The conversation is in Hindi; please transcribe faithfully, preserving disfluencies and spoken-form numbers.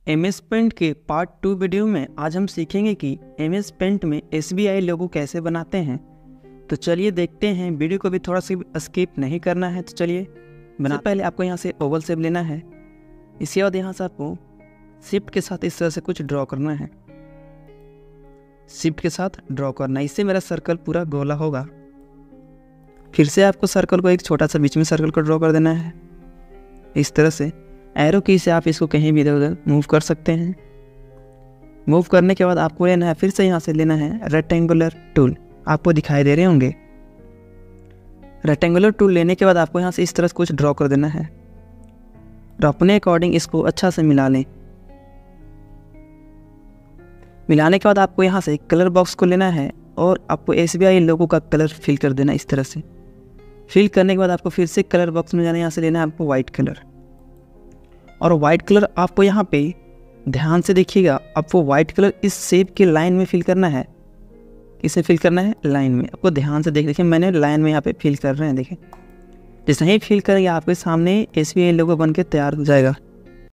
एम एस पेंट के पार्ट टू वीडियो में आज हम सीखेंगे कि एम एस पेंट में एस बी आई लोगो कैसे बनाते हैं। तो चलिए देखते हैं, वीडियो को भी थोड़ा सा स्किप नहीं करना है। तो चलिए बना पहले आपको यहाँ से ओवल शेप लेना है। इसके बाद यहाँ से आपको शिफ्ट के साथ इस तरह से कुछ ड्रॉ करना है। शिफ्ट के साथ ड्रॉ करना, इससे मेरा सर्कल पूरा गोला होगा। फिर से आपको सर्कल को एक छोटा सा बीच में सर्कल को ड्रॉ कर देना है। इस तरह से एरो की से आप इसको कहीं भी इधर उधर मूव कर सकते हैं। मूव करने के बाद आपको लेना है, फिर से यहाँ से लेना है रेक्टेंगुलर टूल। आपको दिखाई दे रहे होंगे। रेक्टेंगुलर टूल लेने के बाद आपको यहाँ से इस तरह से कुछ ड्रॉ कर देना है। और अपने अकॉर्डिंग इसको अच्छा से मिला लें। मिलाने के बाद आपको यहाँ से कलर बॉक्स को लेना है और आपको एस बी आई लोगो का कलर फिल कर देना। इस तरह से फिल करने के बाद आपको फिर से कलर बॉक्स में जाना है। यहाँ से लेना है आपको वाइट कलर, और वाइट कलर आपको यहाँ पे ध्यान से देखिएगा, आपको वाइट कलर इस शेप के लाइन में फिल करना है। इसे फिल करना है लाइन में। आपको ध्यान से देख देखिए, मैंने लाइन में यहाँ पे फिल कर रहे हैं। देखें, जैसे ही फिल करेंगे आपके सामने एस बी आई लोगो बन के तैयार हो जाएगा।